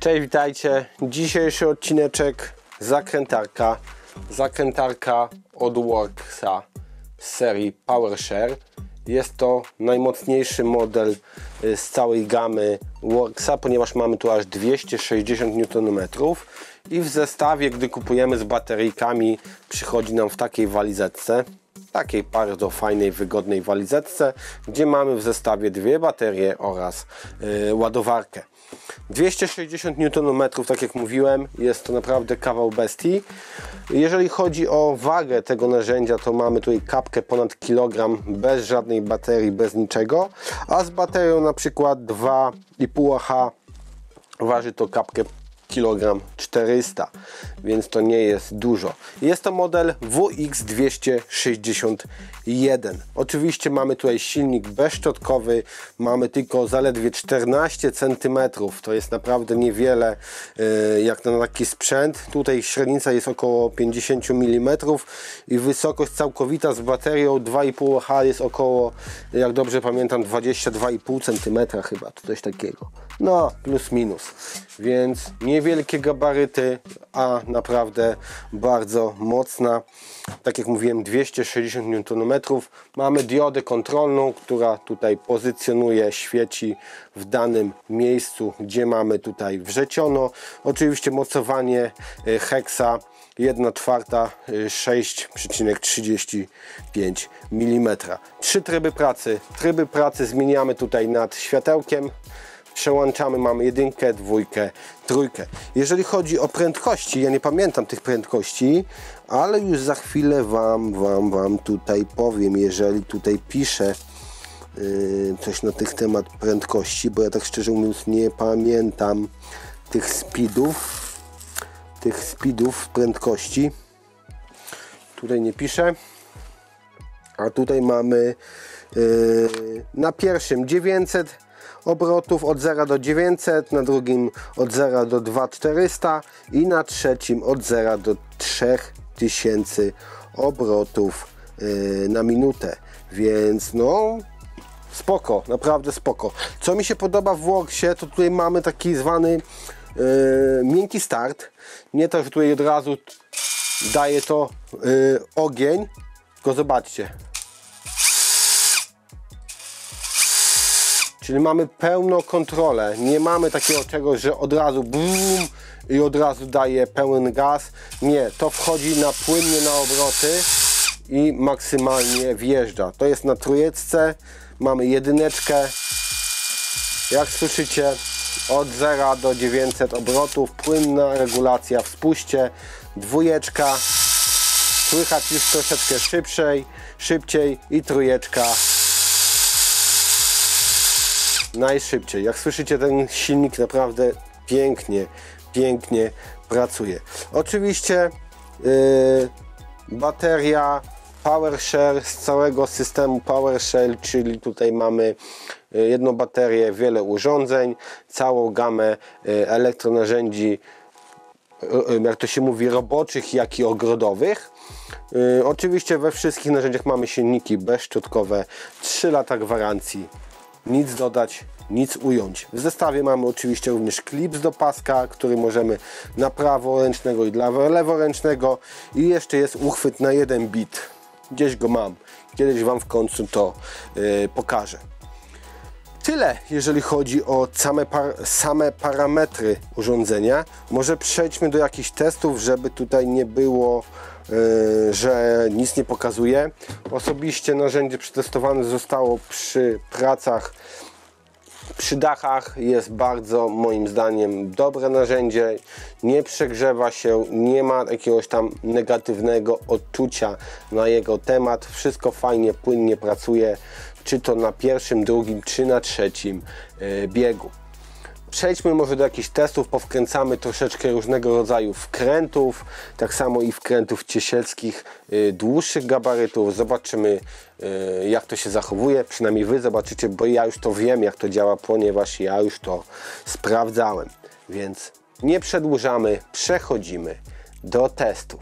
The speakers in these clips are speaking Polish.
Cześć, witajcie. Dzisiejszy odcineczek zakrętarka od Worksa z serii PowerShare. Jest to najmocniejszy model z całej gamy Worksa, ponieważ mamy tu aż 260 Nm i w zestawie, gdy kupujemy z bateryjkami, przychodzi nam w takiej walizeczce, takiej bardzo fajnej, wygodnej walizeczce, gdzie mamy w zestawie dwie baterie oraz ładowarkę. 260 Nm, tak jak mówiłem, jest to naprawdę kawał bestii. Jeżeli chodzi o wagę tego narzędzia, to mamy tutaj kapkę ponad kilogram, bez żadnej baterii, bez niczego, a z baterią na przykład 2,5 Ah waży to kapkę kilogram 400, więc to nie jest dużo. Jest to model WX261. Oczywiście mamy tutaj silnik bezszczotkowy, mamy tylko zaledwie 14 cm, to jest naprawdę niewiele jak na taki sprzęt. Tutaj średnica jest około 50 mm i wysokość całkowita z baterią 2,5 Ah jest około, jak dobrze pamiętam, 22,5 cm chyba, to coś takiego. No, plus minus. Więc niewielkie gabaryty, a naprawdę bardzo mocna. Tak jak mówiłem, 260 Nm. Mamy diodę kontrolną, która tutaj pozycjonuje, świeci w danym miejscu, gdzie mamy tutaj wrzeciono. Oczywiście mocowanie heksa 1/4 6,35 mm. Trzy tryby pracy. Tryby pracy zmieniamy tutaj nad światełkiem. Przełączamy, mamy jedynkę, dwójkę, trójkę. Jeżeli chodzi o prędkości, ja nie pamiętam tych prędkości, ale już za chwilę wam tutaj powiem, jeżeli tutaj piszę coś na tych temat prędkości, bo ja tak szczerze mówiąc nie pamiętam tych speedów prędkości. Tutaj nie piszę, a tutaj mamy na pierwszym 900 obrotów od 0 do 900, na drugim od 0 do 2400 i na trzecim od 0 do 3000 obrotów na minutę, więc no spoko, naprawdę spoko. Co mi się podoba w Worksie, to tutaj mamy taki zwany miękki start, nie to, że tutaj od razu daje to ogień, tylko zobaczcie. Czyli mamy pełną kontrolę, nie mamy takiego czegoś, że od razu bum i od razu daje pełen gaz. Nie, to wchodzi na płynnie na obroty i maksymalnie wjeżdża. To jest na trójeczce, mamy jedyneczkę, jak słyszycie, od 0 do 900 obrotów, płynna regulacja w spuście, dwójeczka, słychać już troszeczkę szybciej i trójeczka najszybciej. Jak słyszycie, ten silnik naprawdę pięknie pracuje. Oczywiście bateria PowerShare z całego systemu PowerShare, czyli tutaj mamy jedną baterię, wiele urządzeń, całą gamę elektronarzędzi, jak to się mówi, roboczych, jak i ogrodowych. Oczywiście we wszystkich narzędziach mamy silniki bezszczotkowe, 3 lata gwarancji. Nic dodać, nic ująć. W zestawie mamy oczywiście również klips do paska, który możemy na praworęcznego i dla leworęcznego, i jeszcze jest uchwyt na 1 bit. Gdzieś go mam. Kiedyś wam w końcu to pokażę. Tyle, jeżeli chodzi o same parametry urządzenia. Może przejdźmy do jakichś testów, żeby tutaj nie było, że nic nie pokazuje. Osobiście narzędzie przetestowane zostało przy pracach przy dachach. Jest bardzo, moim zdaniem, dobre narzędzie, nie przegrzewa się, nie ma jakiegoś tam negatywnego odczucia na jego temat. Wszystko fajnie, płynnie pracuje, czy to na pierwszym, drugim, czy na trzecim biegu. Przejdźmy może do jakichś testów, powkręcamy troszeczkę różnego rodzaju wkrętów, tak samo i wkrętów ciesielskich, dłuższych gabarytów. Zobaczymy, jak to się zachowuje, przynajmniej wy zobaczycie, bo ja już to wiem, jak to działa, ponieważ ja już to sprawdzałem. Więc nie przedłużamy, przechodzimy do testów.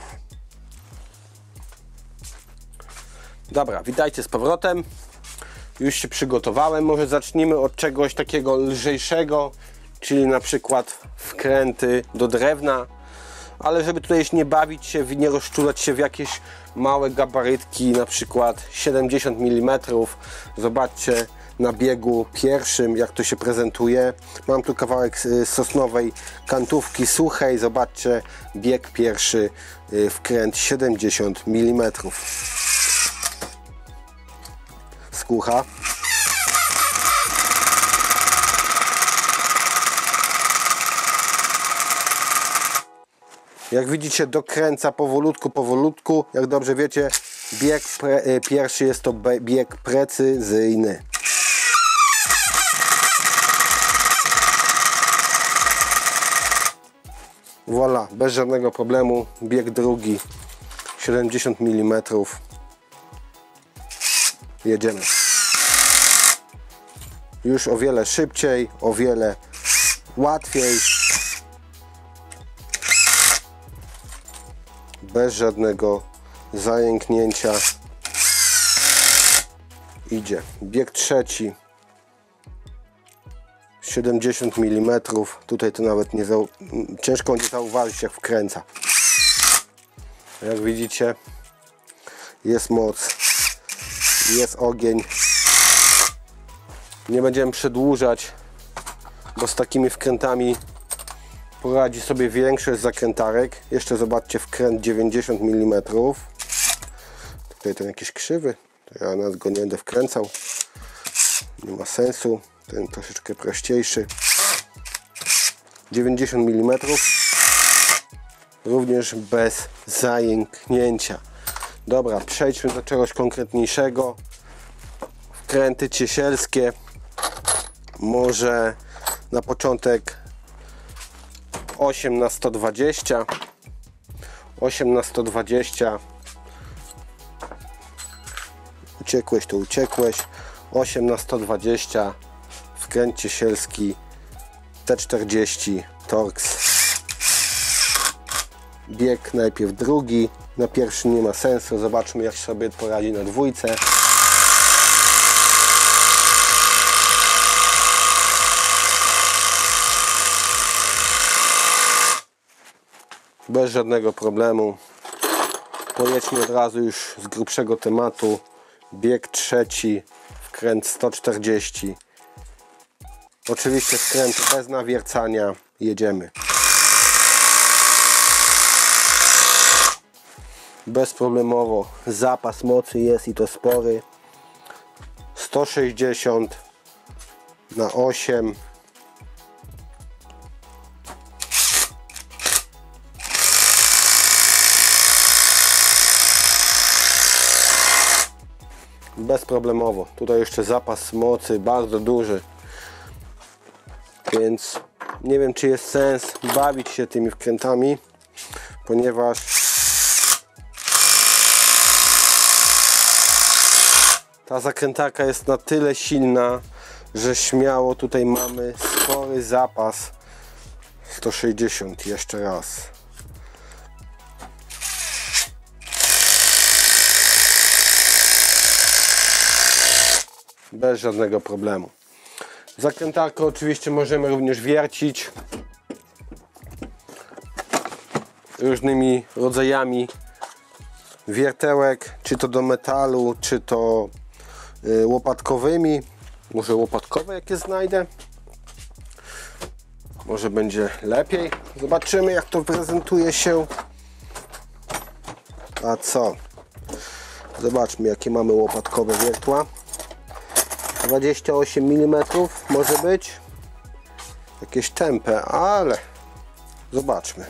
Dobra, witajcie z powrotem. Już się przygotowałem, może zacznijmy od czegoś takiego lżejszego, czyli na przykład wkręty do drewna, ale żeby tutaj nie bawić się, nie rozczulać się w jakieś małe gabarytki, na przykład 70 mm. Zobaczcie na biegu pierwszym, jak to się prezentuje. Mam tu kawałek sosnowej kantówki suchej. Zobaczcie, bieg pierwszy, wkręt 70 mm. Skócha. Jak widzicie, dokręca powolutku. Jak dobrze wiecie, bieg pierwszy jest to bieg precyzyjny. Voilà, bez żadnego problemu. Bieg drugi 70 mm. Jedziemy. Już o wiele szybciej, o wiele łatwiej. Bez żadnego zajęknięcia. Idzie. Bieg trzeci 70 mm. Tutaj to nawet ciężko nie zauważyć, jak wkręca. Jak widzicie, jest moc, jest ogień. Nie będziemy przedłużać, bo z takimi wkrętami poradzi sobie większość zakrętarek. Jeszcze zobaczcie, wkręt 90 mm. Tutaj ten jakiś krzywy, to ja nawet go nie będę wkręcał, nie ma sensu. Ten troszeczkę prościejszy, 90 mm, również bez zajęknięcia. Dobra, przejdźmy do czegoś konkretniejszego. Wkręty ciesielskie. Może na początek 8 na 120. 8 na 120. Uciekłeś, to uciekłeś. 8 na 120. Wkręt ciesielski T40 Torx. Bieg najpierw drugi. Na pierwszy nie ma sensu. Zobaczmy, jak sobie poradzi na dwójce. Bez żadnego problemu. Pojedźmy od razu już z grubszego tematu. Bieg trzeci, wkręt 140. Oczywiście wkręt bez nawiercania. Jedziemy. Bezproblemowo. Zapas mocy jest i to spory. 160 na 8. Bezproblemowo. Tutaj jeszcze zapas mocy bardzo duży. Więc nie wiem, czy jest sens bawić się tymi wkrętami, ponieważ ta zakrętarka jest na tyle silna, że śmiało tutaj mamy spory zapas. 160 jeszcze raz. Bez żadnego problemu. Zakrętarkę oczywiście możemy również wiercić różnymi rodzajami wiertełek, czy to do metalu, czy to łopatkowymi. Może łopatkowe jakie znajdę. Może będzie lepiej. Zobaczymy, jak to prezentuje się. A co? Zobaczmy, jakie mamy łopatkowe wiertła. 28 mm może być. Jakieś tępe, ale zobaczmy.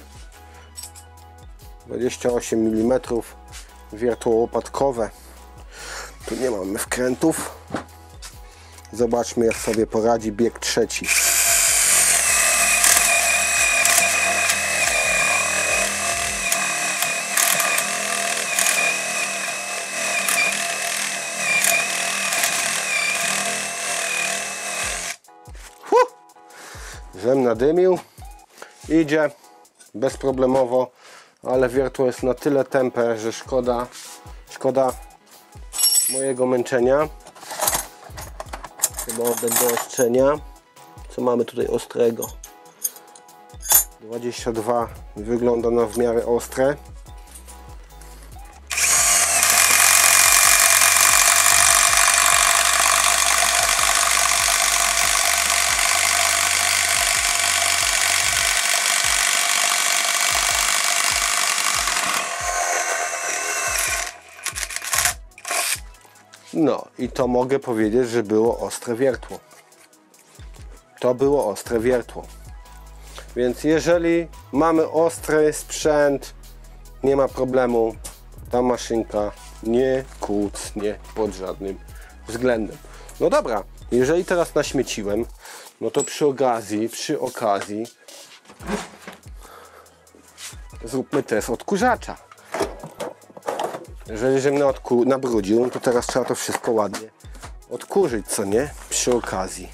28 mm wiertło łopatkowe. Tu nie mamy wkrętów. Zobaczmy, jak sobie poradzi bieg trzeci. Żem nadymił. Idzie bezproblemowo, ale wiertło jest na tyle tępe, że szkoda mojego męczenia. Chyba oddać do ostrzenia. Co mamy tutaj ostrego? 22 wygląda na w miarę ostre. No i to mogę powiedzieć, że było ostre wiertło. To było ostre wiertło. Więc jeżeli mamy ostry sprzęt, nie ma problemu. Ta maszynka nie kucnie pod żadnym względem. No dobra, jeżeli teraz naśmieciłem, no to przy okazji zróbmy test odkurzacza. Jeżeli mnie nabrudził, to teraz trzeba to wszystko ładnie odkurzyć, co nie? Przy okazji.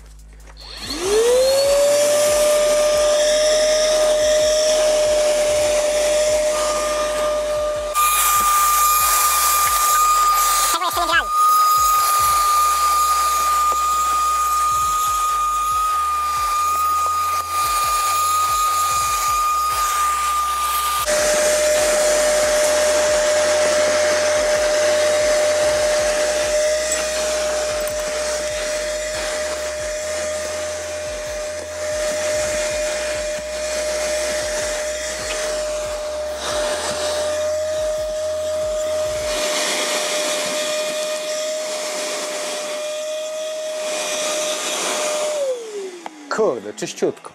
Kurde, czyściutko.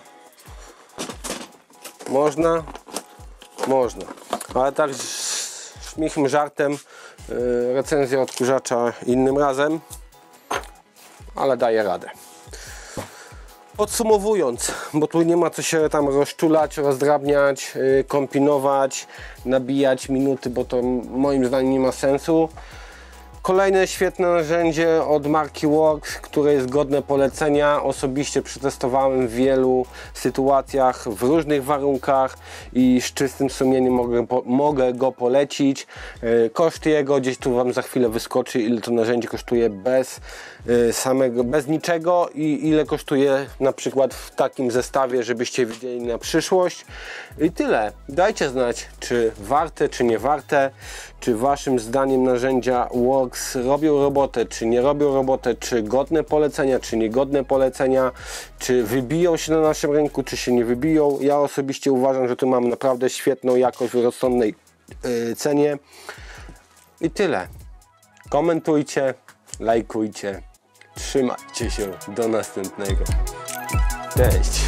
Można? Można. Ale tak śmichem, żartem, recenzja odkurzacza innym razem, ale daje radę. Podsumowując, bo tu nie ma co się tam rozczulać, rozdrabniać, kombinować, nabijać minuty, bo to moim zdaniem nie ma sensu. Kolejne świetne narzędzie od marki Works, które jest godne polecenia. Osobiście przetestowałem w wielu sytuacjach, w różnych warunkach i z czystym sumieniem mogę go polecić. Koszt jego gdzieś tu Wam za chwilę wyskoczy, ile to narzędzie kosztuje bez niczego i ile kosztuje na przykład w takim zestawie, żebyście widzieli na przyszłość. I tyle. Dajcie znać, czy warte, czy nie warte, czy Waszym zdaniem narzędzia Works robią robotę, czy nie robią robotę, czy godne polecenia, czy niegodne polecenia, czy wybiją się na naszym rynku, czy się nie wybiją. Ja osobiście uważam, że tu mam naprawdę świetną jakość w rozsądnej cenie. I tyle. Komentujcie, lajkujcie, trzymajcie się, do następnego. Cześć!